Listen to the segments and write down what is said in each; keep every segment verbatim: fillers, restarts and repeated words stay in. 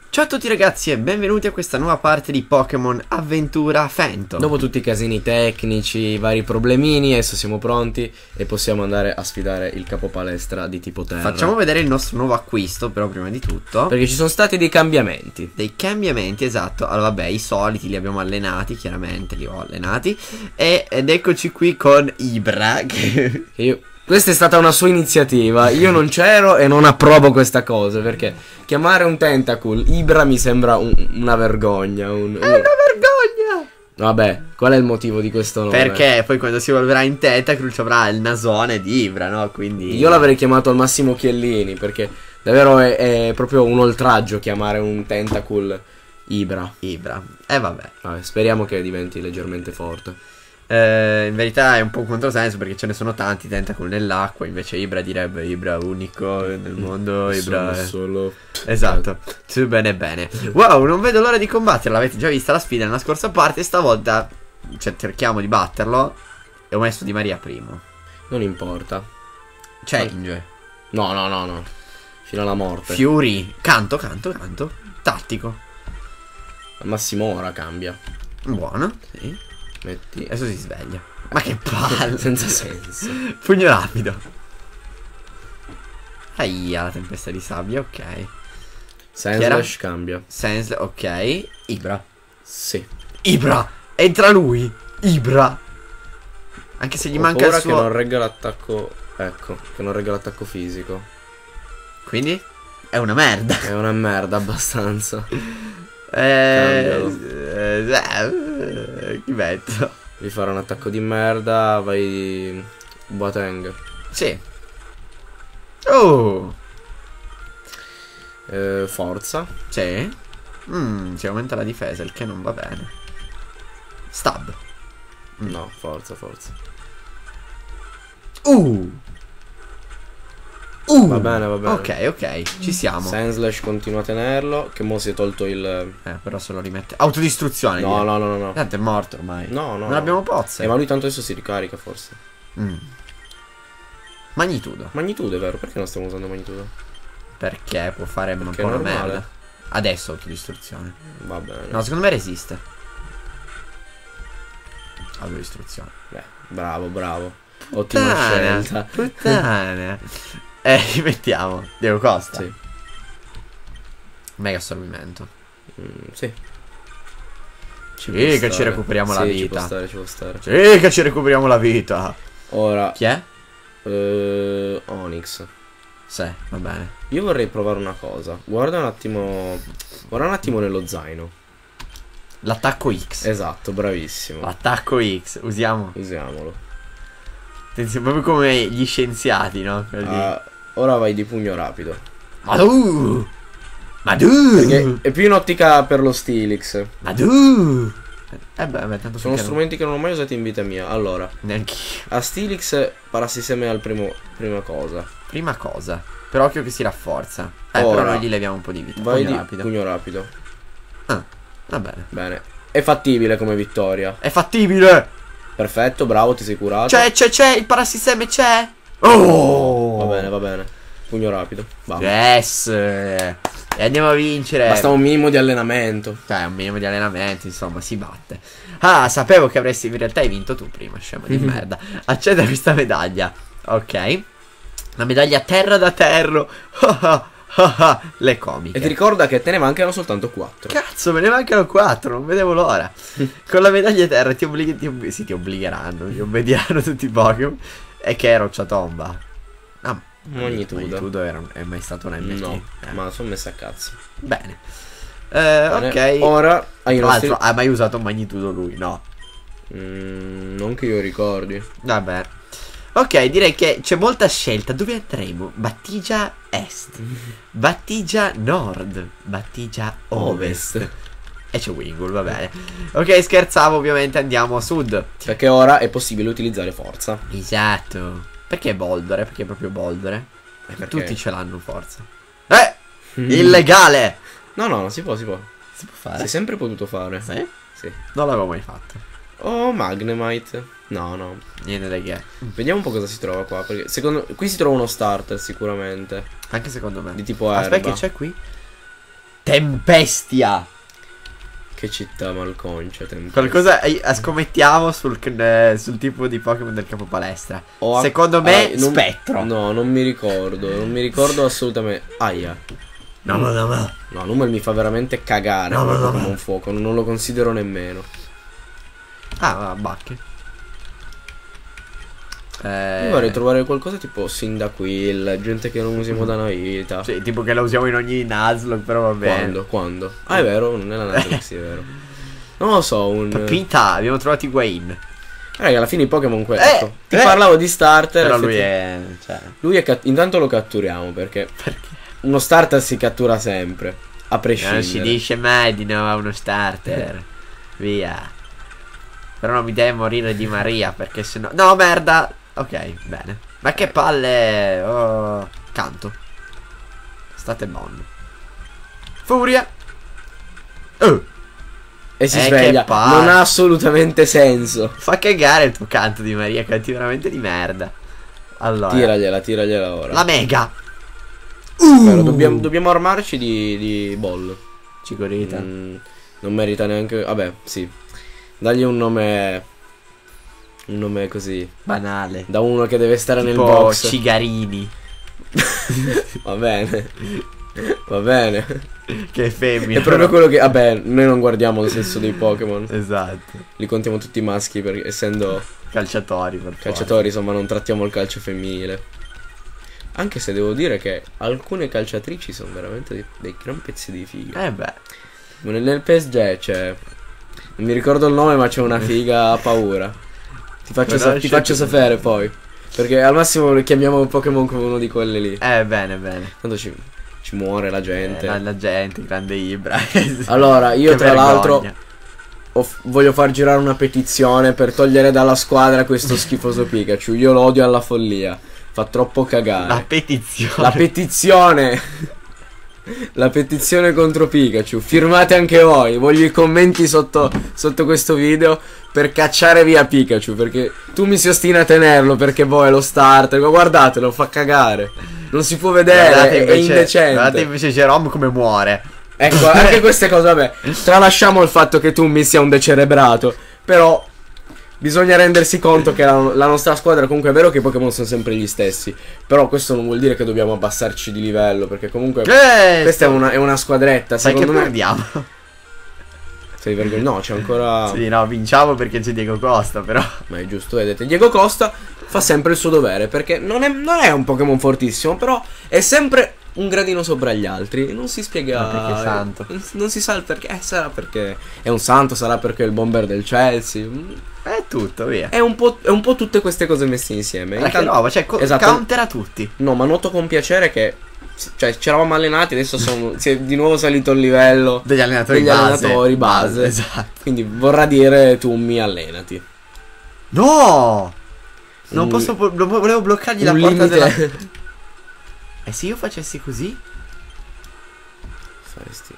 Ciao a tutti ragazzi e benvenuti a questa nuova parte di Pokémon Avventura Phantom. Dopo tutti i casini tecnici, i vari problemini, adesso siamo pronti e possiamo andare a sfidare il capo palestra di tipo terra. Facciamo vedere il nostro nuovo acquisto però prima di tutto, perché ci sono stati dei cambiamenti. Dei cambiamenti, esatto. Allora vabbè, i soliti li abbiamo allenati, chiaramente li ho allenati. E, ed eccoci qui con Ibra che... Io... Questa è stata una sua iniziativa, io non c'ero e non approvo questa cosa, perché chiamare un Tentacool Ibra mi sembra un, una vergogna. Un, un... È una vergogna! Vabbè, qual è il motivo di questo nome? Perché poi quando si evolverà in Tentacool ci avrà il nasone di Ibra, no? Quindi... Io l'avrei chiamato al massimo Chiellini, perché davvero è, è proprio un oltraggio chiamare un Tentacool Ibra. Ibra, e eh, vabbè. Vabbè, speriamo che diventi leggermente forte. Eh, in verità è un po' un controsenso perché ce ne sono tanti Tentacool nell'acqua, invece Ibra direbbe Ibra unico nel mondo, Ibra è solo... Esatto, sì, bene bene. Wow, non vedo l'ora di combatterla, avete già vista la sfida nella scorsa parte, stavolta cioè, cerchiamo di batterlo e ho messo Di Maria primo. Non importa. Change. No, no, no, no. Fino alla morte. Fury. Canto, canto, canto. Tattico. Al massimo ora cambia. Buono, sì. Metti. Adesso si sveglia. Ma che palle. Senza senso. Pugno rapido. Aia, la tempesta di sabbia, ok. Sandslash cambia. Sandslash, ok. Ibra. Sì. Ibra. Entra lui. Ibra. Anche se gli Ho manca il paura suo... che non regga l'attacco. Ecco, che non regga l'attacco fisico. Quindi? È una merda. È una merda abbastanza. Eh, eh, eh, chi metto? Devi fare un attacco di merda. Vai Boateng. Sì. Oh. eh, Forza. Sì. Mm, si aumenta la difesa, il che non va bene. Stab. mm. No, forza, forza. Uh. Uh. Va bene, va bene. Ok, ok, ci siamo. Sandslash continua a tenerlo. Che mo si è tolto il... Eh, però se lo rimette. Autodistruzione. No, no, no, no, no. Tanto è morto ormai. No, no. Non abbiamo pozze. Eh, ma lui tanto adesso si ricarica forse. Mm. Magnitudo. Magnitudo è vero, perché non stiamo usando magnitudo? Perché può fare un Perché po' è una normale. merda. Adesso autodistruzione. Va bene. No, secondo me resiste. Autodistruzione. Beh, bravo, bravo. Ottima Puttana, scelta. puttana. Eh, rimettiamo. Diego Costa. Sì. Mega assorbimento. Mm, sì. Sì, può che stare. ci recuperiamo la Sì, vita. Ci può stare, ci può stare. Sì, che ci recuperiamo la vita. Ora, Chi è? eh, Onyx. Sì, va bene. Io vorrei provare una cosa. Guarda un attimo. Guarda un attimo nello zaino. L'attacco X. Esatto, bravissimo. L'attacco X. Usiamo. Usiamolo. Attenzione, proprio come gli scienziati, no? Ah, ora vai di pugno rapido. Ma tu! Ma tu! Perché è più in ottica per lo Steelix. Ma tu! Eh beh, beh, tanto Sono finché strumenti che non ho mai usato in vita mia. Allora, non... Neanch'io. a Steelix parassisteme al primo prima cosa. Prima cosa. Per occhio che si rafforza. Eh, Ora, però noi gli leviamo un po' di vita. Vai Pugno di rapido. pugno rapido. Ah, va bene. Bene. È fattibile come vittoria. È fattibile! Perfetto, bravo, ti sei curato. C'è, c'è, c'è, il parassisteme c'è! Oh! Va bene, va bene. Pugno rapido. Vamos. Yes! E andiamo a vincere. Basta un minimo di allenamento. Cioè, un minimo di allenamento, insomma, si batte. Ah, sapevo che avresti... In realtà hai vinto tu prima, scemo di merda. Accetta questa medaglia. Ok. La medaglia terra da terra. Le comiche. E ti ricorda che te ne mancano soltanto quattro. Cazzo, me ne mancano quattro, non vedevo l'ora. Con la medaglia terra ti, obblighi, ti, obbli sì, ti obbligheranno, ti obbediranno tutti i Pokémon. E che è rocciatomba. Ah, Magnitudo. Magnitudo era, è mai stato un M T. No, eh. ma sono messa a cazzo. Bene. Eh, Bene. ok. Ora hai Tra nostri... l'altro, ha mai usato magnitudo lui? No. Mm, non che io ricordi. Vabbè. Ok, direi che c'è molta scelta. Dove andremo? Battigia Est, Battigia Nord, Battigia Ovest. Ovest. E c'è Wingull, va bene. Ok, scherzavo, ovviamente andiamo a sud. Perché ora è possibile utilizzare forza. Esatto. Perché Boldore? Perché proprio Boldore? Perché Perché? tutti ce l'hanno forza. Eh! Illegale! No, no, non si può, si può. Si può fare? Si è sempre potuto fare. Sì? Sì. Non l'avevo mai fatto. Oh, Magnemite. No, no. Niente da che. Vediamo un po' cosa si trova qua. Perché secondo qui si trova uno starter sicuramente. Anche secondo me. Di tipo erba. Aspetta, che c'è qui? Tempestia. Che città malconcia. Tempestia. Qualcosa eh, scommettiamo sul, eh, sul tipo di Pokémon del capo palestra. O Secondo me ah, non, Spettro. No, non mi ricordo. Non mi ricordo assolutamente. Aia. No, no, no, no. No, Numel mi fa veramente cagare. No, no, no, come no. un fuoco. Non lo considero nemmeno. Ah, va, bacche. Eh... Io vorrei trovare qualcosa tipo Cyndaquil, gente che non usiamo da una vita. Sì, tipo che la usiamo in ogni Nuzlocke, però va bene. Quando? Quando? Ah, è vero, non è la Nuzlocke, è vero. Non lo so, un... Papita, abbiamo trovato Wayne. Raga, alla fine i Pokémon quello. Eh, Ti eh. parlavo di starter. Però lui effetti- è... Cioè... Lui è cat- intanto lo catturiamo perché Perché? uno starter si cattura sempre, a prescindere. Non si dice mai di no a uno starter. Via. Però non mi deve morire di Maria, perché sennò... No, merda! Ok, bene. Ma che palle! Oh, canto. State buoni. Furia! Oh, E si Eh, sveglia. che palle. Non ha assolutamente senso. fa cagare il tuo canto di Maria, canti veramente di merda. Allora, Tiragliela, tiragliela ora. la mega! Però dobbiamo, dobbiamo armarci di, di Ball. Cicorita. Mm, non merita neanche... Vabbè, sì. Dagli un nome... Un nome così. Banale. Da uno che deve stare Tipo nel box. Cigarini. Va bene. Va bene. Che femmina. È proprio quello che... Vabbè, noi non guardiamo il sesso dei Pokémon. Esatto. Li contiamo tutti maschi perché essendo Calciatori, per forza. calciatori, insomma, non trattiamo il calcio femminile. Anche se devo dire che alcune calciatrici sono veramente dei, dei gran pezzi di figa. Eh beh. Nel, nel P S G c'è... Non mi ricordo il nome, ma c'è una figa a paura. Ti faccio, sa- ti faccio sapere poi. Perché al massimo lo chiamiamo Pokémon come uno di quelle lì. Eh, bene, bene. Tanto ci, ci muore la gente. Eh, la, la gente, grande Ibra. Allora, io Che tra l'altro vergogna. ho f- voglio far girare una petizione per togliere dalla squadra questo schifoso Pikachu. Io lo odio alla follia. Fa troppo cagare. La petizione. La petizione. La petizione contro Pikachu. Firmate anche voi. Voglio i commenti sotto, sotto questo video per cacciare via Pikachu. Perché tu mi si ostina a tenerlo perché voi è lo starter. Ma guardatelo, fa cagare. Non si può vedere, Guardate è, è invece, indecente. guardate invece Jerome come muore. Ecco, anche queste cose, vabbè. Tralasciamo il fatto che tu mi sia un decerebrato. Però bisogna rendersi conto che la, la nostra squadra, comunque è vero che i Pokémon sono sempre gli stessi. Però questo non vuol dire che dobbiamo abbassarci di livello. Perché comunque Eh, questa è una, è una squadretta. Sai che Secondo me perdiamo. sei vergognoso. No, c'è ancora. Sì, no, vinciamo perché c'è Diego Costa, però. Ma è giusto, vedete. Diego Costa fa sempre il suo dovere. Perché non è, non è un Pokémon fortissimo. Però è sempre un gradino sopra gli altri. Non si spiega. Ma perché è santo. Non, non si sa il perché. Eh, sarà perché è un santo. Sarà perché è il bomber del Chelsea. È tutto, via. È un po', è un po' tutte queste cose messe insieme. Guarda che Intanto- roba, cioè co- esatto. countera tutti. No, ma noto con piacere che. Cioè, ci eravamo allenati. Adesso sono, si è di nuovo salito il livello Degli allenatori degli base. allenatori base. Esatto. Quindi vorrà dire tu mi allenati. No! Non Un- posso, po- non volevo bloccargli la un porta limite. della... E se io facessi così? Faresti.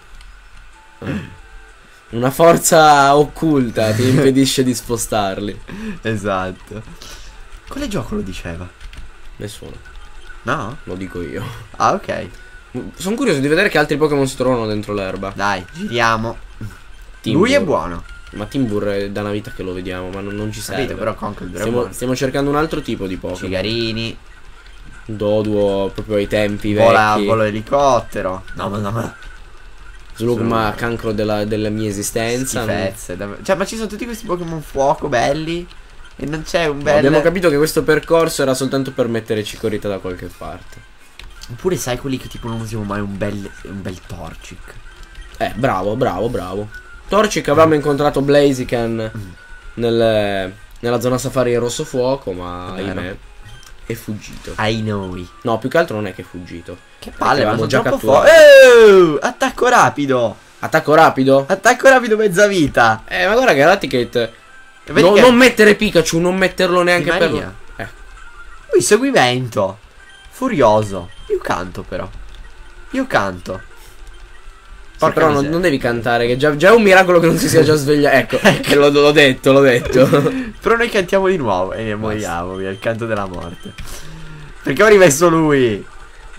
Una forza occulta ti impedisce di spostarli. Esatto. Quale gioco lo diceva? Nessuno, No? lo dico io. Ah, ok. Sono curioso di vedere che altri Pokémon si trovano dentro l'erba. Dai, giriamo. Timbur. Lui è buono. Ma Timbur è da una vita che lo vediamo, ma non, non ci serve. Capito, però Conkeldurr è stiamo, buono. stiamo cercando un altro tipo di Pokémon. Cigarini. Doduo proprio ai tempi Vola, vecchi. volo elicottero. No, ma no, ma. Slugma, Sono- cancro della, della mia esistenza. Schifezze, davvero. Cioè, ma ci sono tutti questi Pokémon fuoco belli. E non c'è un No, bel. abbiamo capito che questo percorso era soltanto per mettere Cicorita da qualche parte. Oppure sai quelli che tipo non usiamo mai un bel. Un bel Torchic. Eh, bravo, bravo, bravo. Torchic avevamo incontrato Blaziken nel, nella zona safari Rosso Fuoco, ma È vero. ahimè è fuggito. I know. No, più che altro non è che è fuggito. Che palle, ma l'avevamo sono già troppo catturato. forte. Oh, attacco rapido. Attacco rapido? Attacco rapido mezza vita. Eh, ma guarda che Eradicate. Vedi No, che- non mettere Pikachu, non metterlo neanche Di per. Maria. Eh, Lui seguimento. Furioso. Io canto però. Io canto. sì, Porca però non, miseria. non devi cantare, che già, già è un miracolo che non si sia già svegliato. Ecco, che l'ho, l'ho detto, l'ho detto. Però noi cantiamo di nuovo e ne moriamo via il canto della morte. Perché ho rimesso lui?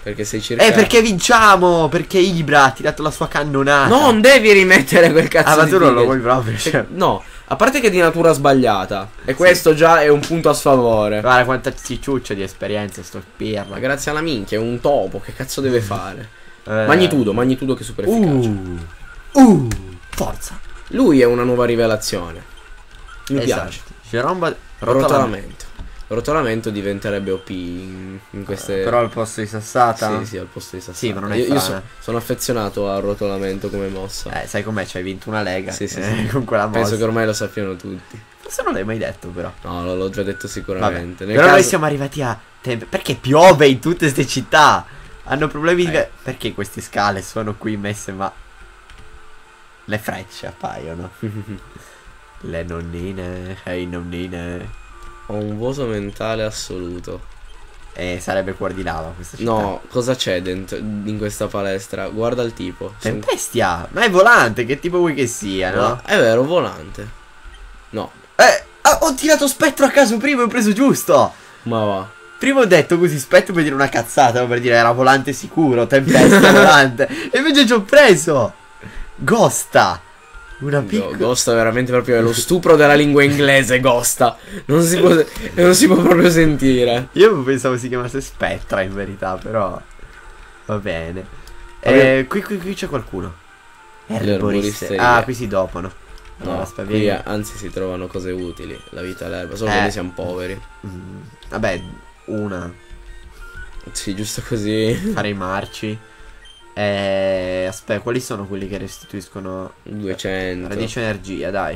Perché sei circa... Eh, perché vinciamo? Perché Ibra ha tirato la sua cannonata. Non devi rimettere quel cazzo Ah, ma di tu non lo Pikachu. vuoi proprio, cioè. No, a parte che è di natura sbagliata. E questo già è un punto a sfavore. Guarda quanta cicciuccia di esperienza sto pirla. Ma grazie alla minchia, è un topo, che cazzo deve fare? Eh. Magnitudo, magnitudo che è super efficace. Uh, uh, forza. Lui è una nuova rivelazione. Mi Esatto. piace. Geromba Rotolamento. Rotolamento diventerebbe O P in, in queste... Però al posto di Sassata. Sì, sì, al posto di Sassata. Sì, ma non è Io, io frana. so- sono affezionato al rotolamento come mossa. Eh, sai com'è? Ci hai vinto una lega. Sì, sì, eh, sì. Con quella mossa. Penso che ormai lo sappiano tutti. Forse non l'hai mai detto, però. No, lo- l'ho già detto sicuramente. Nel Però noi caso- siamo arrivati a tempo. Perché piove in tutte queste città? Hanno problemi di... Eh. Perché queste scale sono qui messe, ma... Le frecce appaiono. Le nonnine. Ehi, nonnine. Ho un vuoto mentale assoluto. E sarebbe cuor di lava questa città. No, cosa c'è dentro in questa palestra? Guarda il tipo. Son- Tempestia. Ma è volante, che tipo vuoi che sia, no? È vero, volante. No, Eh, ah, ho tirato spettro a caso prima e ho preso giusto. ma va. Prima ho detto così spettro per dire una cazzata, per dire era volante sicuro, tempesta volante. E invece ci ho preso Gosta. Una Go- piccola... Gosta veramente proprio è lo stupro della lingua inglese, Gosta. Non si può, non si può proprio sentire. Io pensavo si chiamasse Spettra in verità, però va bene. Vabbè. Eh, qui, qui, qui c'è qualcuno. L'erboristeria. Ah, qui si dopano. Allora, No, aspetta, qui vieni. anzi si trovano cose utili. La vita all'erba, solo Eh. quando siamo poveri. Mm, vabbè, una. Sì, giusto così. Fare i marci. Eh, aspetta, quali sono quelli che restituiscono duecento. radice energia, dai.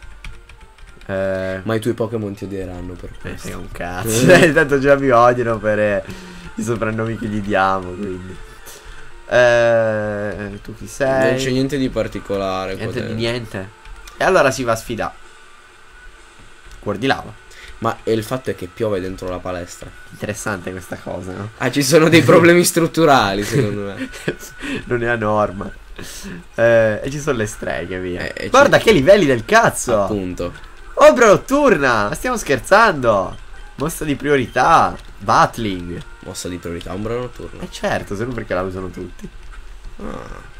Eh, Ma i tuoi Pokémon ti odieranno per me ne questo. frega un cazzo. Eh, Tanto già mi odiano per eh, i soprannomi che gli diamo, quindi. Eh, tu chi Non sei? c'è niente di particolare. qua Niente di dentro. niente. E allora si va a sfidare. Cuor di lava. Ma e il fatto è che piove dentro la palestra. Interessante questa cosa, no? Ah, ci sono dei problemi strutturali, secondo me. Non è a norma. Eh, e ci sono le streghe, via. Eh, e Guarda ci- che livelli del cazzo. Appunto. Ombra notturna. Ma stiamo scherzando. Mossa di priorità. Battling. Mossa di priorità, ombra notturna. Eh certo, se no perché la usano tutti. Ah.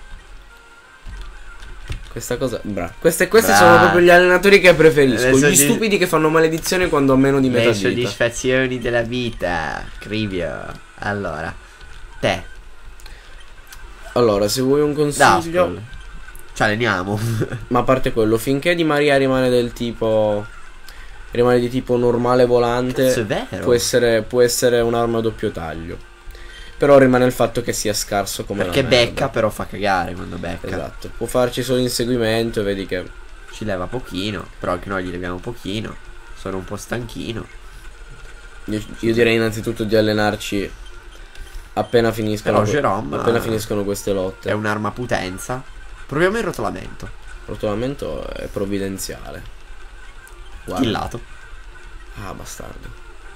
Questa cosa. Bra. Queste, questi Bra. sono proprio gli allenatori che preferisco. Le Gli soddisf- stupidi che fanno maledizione quando ho meno di metà Le vita. soddisfazioni della vita. Crivio. Allora. Te. Allora, se vuoi un consiglio. Duskull. Ci alleniamo. Ma a parte quello, finché Di Maria rimane del tipo. Rimane di tipo normale volante. Cazzo, è vero. Può essere, può essere un'arma a doppio taglio. Però rimane il fatto che sia scarso come Perché la merda. becca, però fa cagare quando becca. Esatto. Può farci solo inseguimento e vedi che. Ci leva pochino. Però anche noi gli leviamo pochino. Sono un po' stanchino. Io, io direi innanzitutto di allenarci appena finiscono. Però Jerome appena finiscono queste lotte. È un'arma potenza. Proviamo il rotolamento. Il rotolamento è provvidenziale. Guarda. Killato. Ah, bastardo.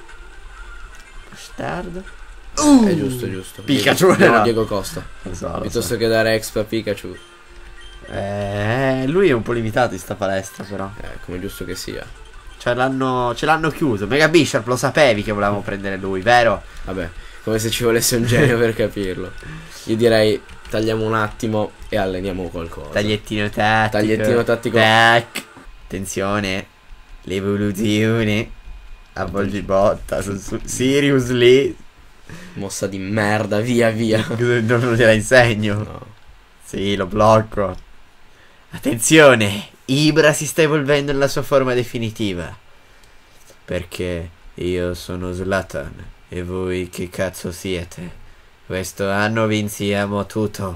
Bastard. È giusto, giusto. Pikachu, Diego, no. Diego Costa. Lo so, lo Piuttosto so. che dare exp a Pikachu. Eh, lui è un po' limitato in sta palestra, però. Eh, come giusto che sia. Cioè, l'hanno, ce l'hanno chiuso. Mega Bishop, lo sapevi che volevamo prendere lui, vero? Vabbè, come se ci volesse un genio per capirlo. Io direi tagliamo un attimo e alleniamo qualcosa. Tagliettino tattico. Tagliettino tattico. Tac. Attenzione. L'evoluzione. Avvolgibotta. Su, su, seriously. Mossa di merda, via via. Non te la insegno. No. Sì, lo blocco. Attenzione. Ibra si sta evolvendo nella sua forma definitiva. Perché io sono Zlatan. E voi che cazzo siete? Questo anno vinziamo tutto.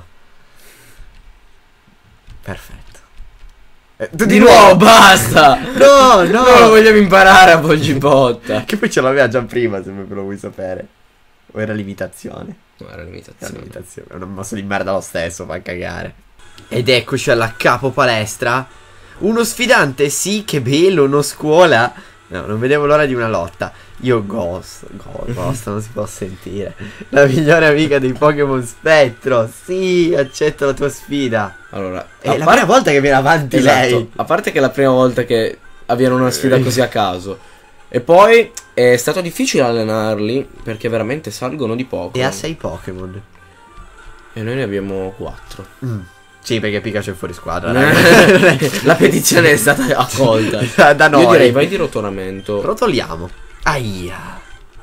Perfetto. Eh, tu Di nuovo, basta! No, no. Non lo vogliamo imparare a Bolgibotta. Che poi ce l'aveva già prima, se me lo vuoi sapere. O era limitazione? No, era Era limitazione. limitazione. È una mossa di merda lo stesso, fa cagare. Ed eccoci alla capo palestra. Uno sfidante, sì, che bello, uno scuola. No, non vedevo l'ora di una lotta. Io Ghost, Go- Ghost non si può sentire. La migliore amica dei Pokémon Spettro. Sì, accetto la tua sfida. Allora, È a la par- prima volta che viene avanti esatto, lei. a parte che è la prima volta che avviene una sfida così a caso. E poi è stato difficile allenarli perché veramente salgono di poco. E ha sei Pokémon. E noi ne abbiamo quattro. Mm. Sì, perché Pikachu è fuori squadra. La petizione è stata accolta. Da noi. Io direi vai di rotolamento. Rotoliamo. Aia.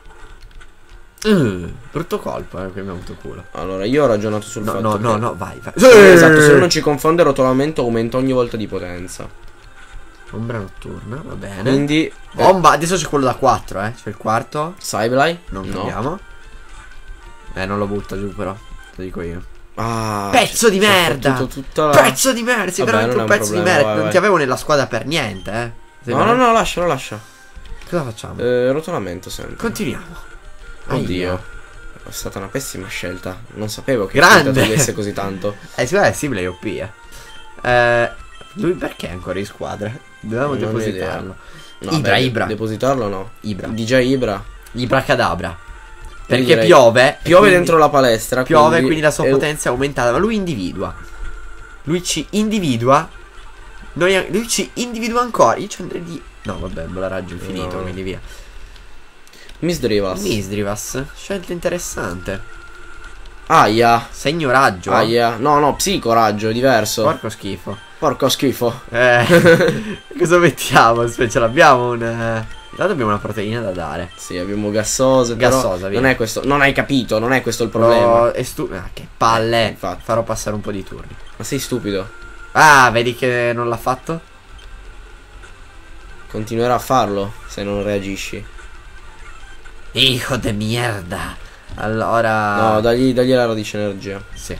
Uh, brutto colpo, eh, che abbiamo avuto culo. Allora, io ho ragionato sul No, fatto no, che... no, no, vai, vai. Sì, esatto, se non ci confonde rotolamento aumenta ogni volta di potenza. Ombra notturna, va bene. Quindi... Bomba, adesso c'è quello da quattro, eh. C'è il quarto. Sableye? Non No. cambiamo. Eh, non lo butta giù però. Lo dico io. Ah, Pezzo di ci ha merda! fottuto tutta la... Pezzo di merda! Sei Vabbè, veramente non un è un pezzo problema, di merda. vai, Non vai. ti avevo nella squadra per niente, eh. Sei No, no, veramente- no, lascialo, lascia. Cosa facciamo? Eh, rotolamento sempre. Continuiamo. Oddio. Aia. È stata una pessima scelta. Non sapevo che Grande. ti togliesse così tanto. Eh, si vede, è simile O P, eh. Eh, lui perché è ancora in squadra? Dovevamo Non ho depositarlo. No, Ibra, beh, Ibra. Depositarlo no. Ibra. D J Ibra. Ibra Cadabra. Quindi Perché direi- piove. e Piove quindi- dentro la palestra. Piove, quindi la sua è- potenza è aumentata. Ma lui individua. Lui ci individua. Noi, lui ci individua ancora. Io ci andrei di. No, vabbè, me la raggio infinito, No. quindi via. Misdrivas. Misdrivas. Scelta interessante. Aia. Segno raggio. Aia. No, no, psicoraggio, è diverso. Porco schifo. Porco schifo. Eh, cosa mettiamo? Aspetta, ce l'abbiamo un. eh, Là abbiamo una proteina da dare. Sì, abbiamo gassose. però Gassosa, via. non è questo. Non hai capito, non è questo il problema. Lo- è stu- ah, che palle. Eh, infatti. Farò passare un po' di turni. Ma sei stupido. Ah, vedi che non l'ha fatto? Continuerà a farlo se non reagisci. Hijo de mierda. Allora. No, dagli, dagli la radice energia. Sì.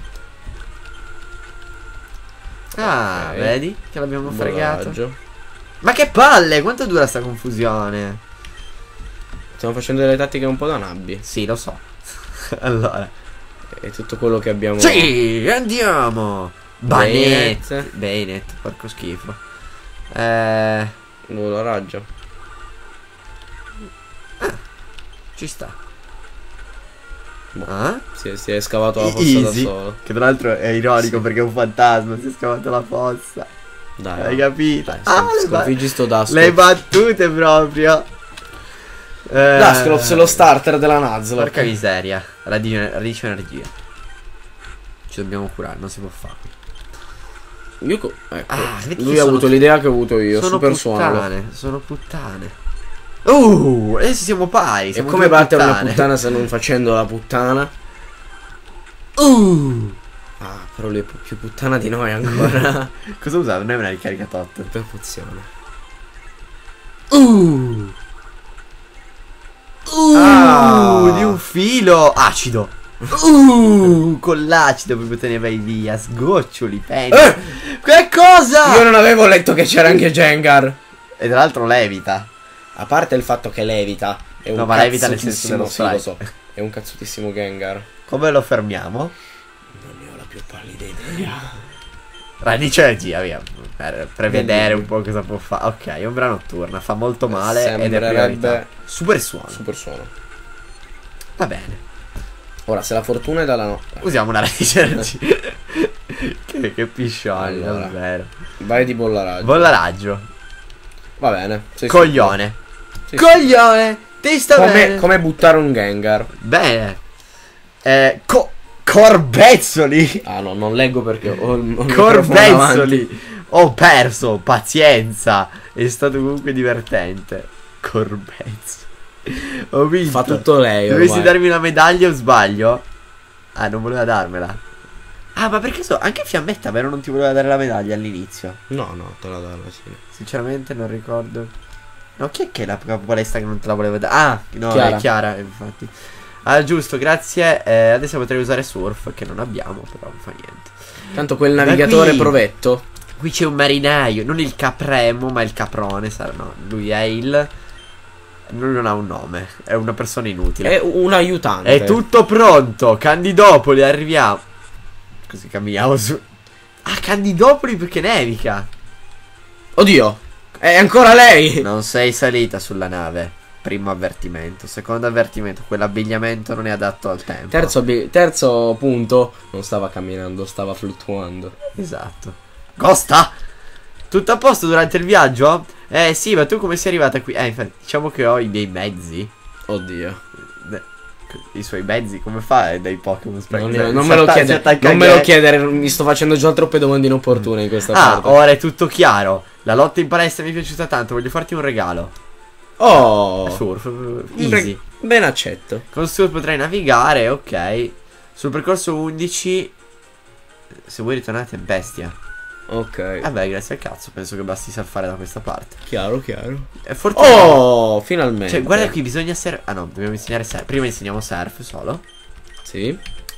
Ah, Ok. vedi che l'abbiamo fregato. Bollaggio. Ma che palle, quanto dura sta confusione? Stiamo facendo delle tattiche un po' da nabbi. Sì, lo so. Allora. È tutto quello che abbiamo. Sì, andiamo. Banet. Banet. Banet, porco schifo. Eh, Oh, la raggio. ci sta. Boh. Ah? Si è, si è scavato la fossa da Easy. solo. Che tra l'altro è ironico Sì. perché è un fantasma. Si è scavato la fossa. Dai. Hai va. capito? Dai, Ah, sì, le, ba- sconfiggi sto Dusclops. le battute proprio. Eh, Dusclops è lo starter della Nuzlocke. Porca miseria. Radice, radice energia. Ci dobbiamo curare, non si può fare. Io co- ecco. Ah, vedi Lui che ha sono- avuto l'idea che ho avuto io. Sono Super suono. puttane. Sono puttane. Uh, adesso siamo pari. E Siamo come due battere una puttane. puttana se non facendo la puttana? Uh. Ah, però lui è pu- più puttana di noi ancora. Cosa usava? Non è una ricarica tot. Per pozione. Uh. Uh, Ah. di un filo acido. Uh, con l'acido proprio te ne vai via. Sgoccioli, penny. Eh! Che cosa? Io non avevo letto che c'era anche Gengar. E tra l'altro levita. A parte il fatto che levita. È un No, ma levita nel senso dello cazzutissimo- sì, lo sprite. so. È un cazzutissimo Gengar. Come lo fermiamo? Non ne ho la più pallida idea. Radice energia, via. Per prevedere un po' cosa può fare. Ok, ombra notturna. Fa molto male. Ed è Sembrerebbe priorità. Super suono. super suono. Va bene. Ora, se la fortuna è dalla no. Usiamo una radice energia. che, che piscioni, Allora. davvero. Vai di bolla raggio. Bolla raggio. Va bene. sei Coglione. stupido. Coglione. Ti sta Come, bene. come buttare un Gengar. Bene. Eh, co- corbezzoli. Ah no, non leggo perché ho il ho il microfono davanti. Corbezzoli. Ho perso. Pazienza. È stato comunque divertente. Corbezzoli. Ho vinto. Fa tutto lei Dovessi ormai. darmi una medaglia o sbaglio? Ah, non voleva darmela. Ah, ma perché so? Anche Fiammetta, vero? Non ti voleva dare la medaglia all'inizio. No, no, te la do alla fine. Sinceramente non ricordo. No, chi è che è la palestra che non te la voleva dare? Ah, no, Chiara. è Chiara, infatti. Ah, giusto, grazie. Eh, adesso potrei usare Surf, che non abbiamo, però non fa niente. Tanto quel Da navigatore qui- provetto. Qui c'è un marinaio, non il capremo, ma il caprone. Sarà, no, lui è il... Lui non ha un nome, è una persona inutile. È un aiutante. È tutto pronto, Candidopoli, arriviamo. Così camminiamo su. Ah, Candidopoli perché nevica. Oddio, è ancora lei. Non sei salita sulla nave. Primo avvertimento. Secondo avvertimento, quell'abbigliamento non è adatto al tempo. Terzo, abi- terzo punto, non stava camminando, stava fluttuando. Esatto. Costa! Tutto a posto durante il viaggio? Eh sì, ma tu come sei arrivata qui? Eh, infatti, diciamo che ho i miei mezzi. Oddio. I suoi mezzi, come fa dai Pokémon? Non, ne, non, me lo chiedere, non me lo chiedere, mi sto facendo già troppe domande inopportune in questa ah, parte. Ah, ora è tutto chiaro. La lotta in palestra mi è piaciuta tanto, voglio farti un regalo. Oh! Surf, easy. Ben accetto. Con Surf potrai navigare, ok. Sul percorso undici, se vuoi ritornare a Bestia. Ok. Vabbè, grazie al cazzo, penso che basti surfare da questa parte. Chiaro, chiaro. È fortunato. Oh, finalmente. Cioè, guarda qui, bisogna surf. Ah no, dobbiamo insegnare surf. Prima insegniamo surf solo. Sì.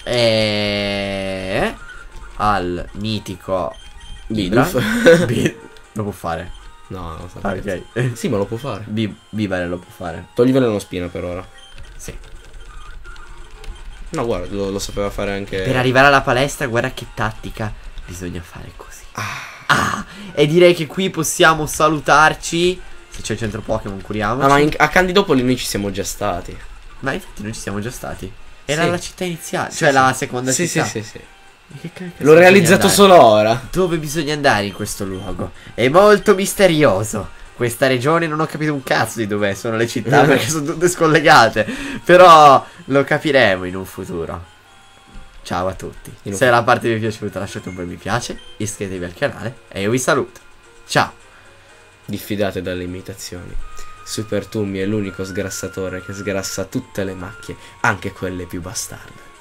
E al mitico Bidoof. Bi lo può fare. No, non so. Ah, ok. Sì, ma lo può fare. Bi Bibare lo può fare. Toglivene uno spina per ora. Sì. No, guarda, lo, lo sapeva fare anche. Per arrivare alla palestra, guarda che tattica. Bisogna fare così. Ah. Ah, e direi che qui possiamo salutarci. Se c'è il centro Pokémon, curiamoci. Ah, ma in, a Candidopoli noi ci siamo già stati. Ma infatti noi ci siamo già stati. Era Sì. la città iniziale, Sì, cioè sì. la seconda Sì, città. sì, sì, sì. Che cacchio L'ho bisogna realizzato andare? solo ora. Dove bisogna andare in questo luogo? È molto misterioso. Questa regione non ho capito un cazzo di dov'è sono le città perché sono tutte scollegate. Però lo capiremo in un futuro. Ciao a tutti. In Se la parte vi è piaciuta lasciate un bel mi piace, iscrivetevi al canale e io vi saluto. Ciao. Diffidate dalle imitazioni. Super Tummy è l'unico sgrassatore che sgrassa tutte le macchie, anche quelle più bastarde.